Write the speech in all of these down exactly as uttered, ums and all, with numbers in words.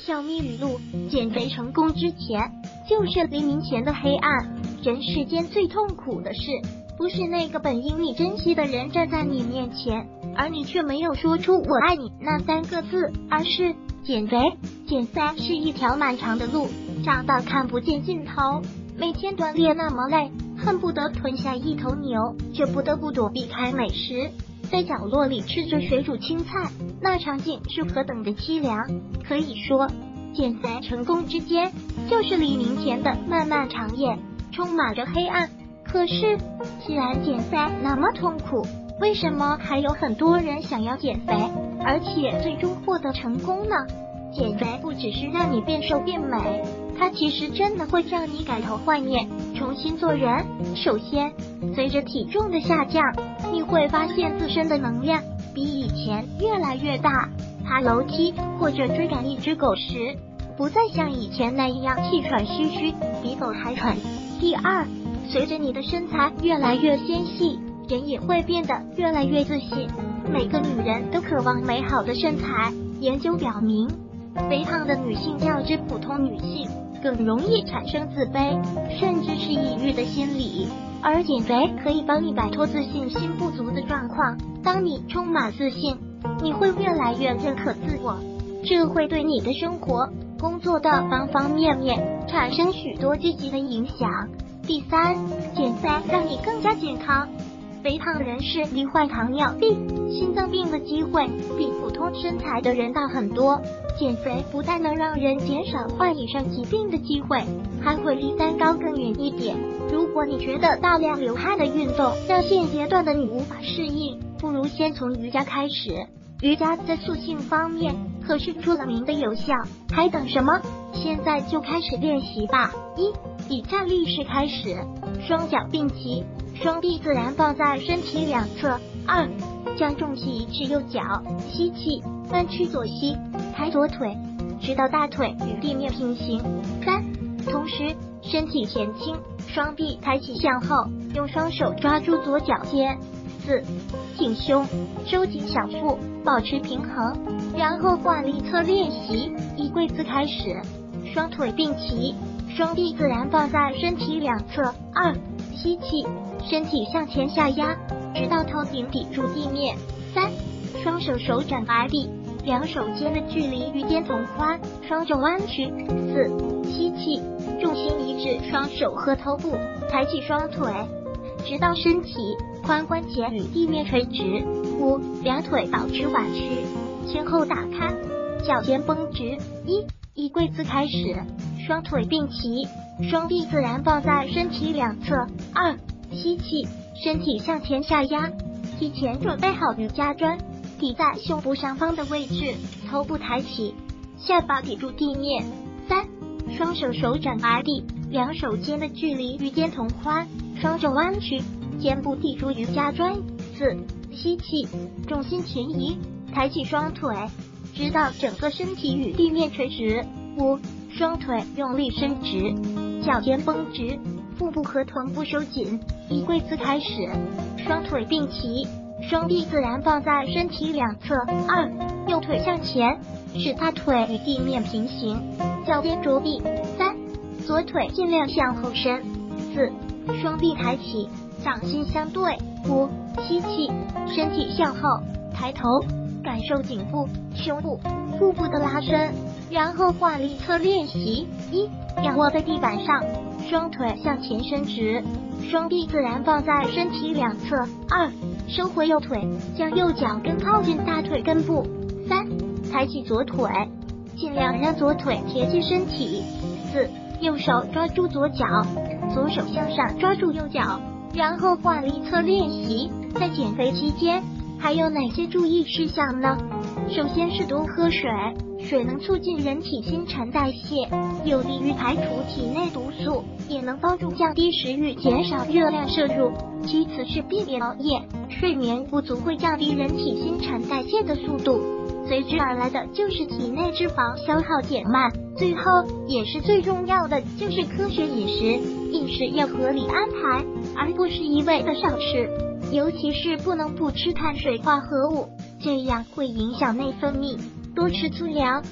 小咪语录：减肥成功之前，就是黎明前的黑暗。人世间最痛苦的事，不是那个本应你珍惜的人站在你面前，而你却没有说出我爱你那三个字，而是减肥。减肥是一条漫长的路，长到看不见尽头。每天锻炼那么累，恨不得吞下一头牛，却不得不躲避开美食，在角落里吃着水煮青菜，那场景是何等的凄凉。可以说，减肥成功之间，就是黎明前的漫漫长夜，充满着黑暗。可是，既然减肥那么痛苦，为什么还有很多人想要减肥，而且最终获得成功呢？减肥不只是让你变瘦变美，它其实真的会让你改头换面，重新做人。首先，随着体重的下降，你会发现自身的能量比以前越来越大，爬楼梯或者追赶一只狗时，不再像以前那样气喘吁吁，比狗还喘。第二，随着你的身材越来越纤细，人也会变得越来越自信。每个女人都渴望美好的身材，研究表明，肥胖的女性较之普通女性更容易产生自卑，甚至是抑郁的心理。而减肥可以帮你摆脱自信心不足的状况。当你充满自信，你会越来越认可自我，这会对你的生活、工作的方方面面产生许多积极的影响。第三，减肥让你更加健康。肥胖人士罹患糖尿病、心脏病的机会比普通身材的人大很多。减肥不但能让人减少患以上疾病的机会，还会离三高更远一点。如果你觉得大量流汗的运动让现阶段的你无法适应，不如先从瑜伽开始。瑜伽在塑性方面可是出了名的有效，还等什么？现在就开始练习吧。一、以站立式开始，双脚并齐，双臂自然放在身体两侧。二、将重气移至右脚，吸气，弯曲左膝，抬左腿，直到大腿与地面平行。三、同时身体前倾，双臂抬起向后，用双手抓住左脚尖。四、挺胸，收紧小腹，保持平衡，然后换另一侧练习。以跪姿开始，双腿并齐，双臂自然放在身体两侧。二、吸气，身体向前下压，直到头顶抵住地面。三、双手手掌挨地，两手间的距离与肩同宽，双肘弯曲。四、吸气，重心移至双手和头部，抬起双腿，直到身体髋关节与地面垂直。五、两腿保持弯曲，前后打开，脚尖绷直。一、以跪姿开始，双腿并齐，双臂自然放在身体两侧。二、吸气，身体向前下压，提前准备好瑜伽砖，抵在胸部上方的位置，头部抬起，下巴抵住地面。三、双手手掌挨地，两手间的距离与肩同宽，双肘弯曲，肩部抵住瑜伽砖。四、吸气，重心前移，抬起双腿，直到整个身体与地面垂直。五、双腿用力伸直，脚尖绷直，腹部和臀部收紧。以跪姿开始，双腿并齐，双臂自然放在身体两侧。二、右腿向前，使大腿与地面平行，脚尖着地。三、左腿尽量向后伸。四、双臂抬起，掌心相对。五、吸气，身体向后，抬头，感受颈部、胸部、腹部的拉伸，然后换另一侧练习。一、仰卧在地板上，双腿向前伸直，双臂自然放在身体两侧。二、收回右腿，将右脚跟靠近大腿根部。三、抬起左腿，尽量让左腿贴近身体。四、右手抓住左脚，左手向上抓住右脚，然后换另一侧练习。在减肥期间还有哪些注意事项呢？首先是多喝水，水能促进人体新陈代谢，有利于排除体内毒素，也能帮助降低食欲，减少热量摄入。其次是避免熬夜，睡眠不足会降低人体新陈代谢的速度，随之而来的就是体内脂肪消耗减慢。最后也是最重要的就是科学饮食，饮食要合理安排，而不是一味的少吃，尤其是不能不吃碳水化合物，这样会影响内分泌。多吃粗粮，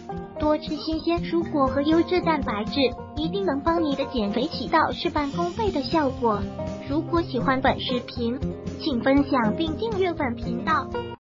多吃新鲜蔬果和优质蛋白质，一定能帮你的减肥起到事半功倍的效果。如果喜欢本视频，请分享并订阅本频道。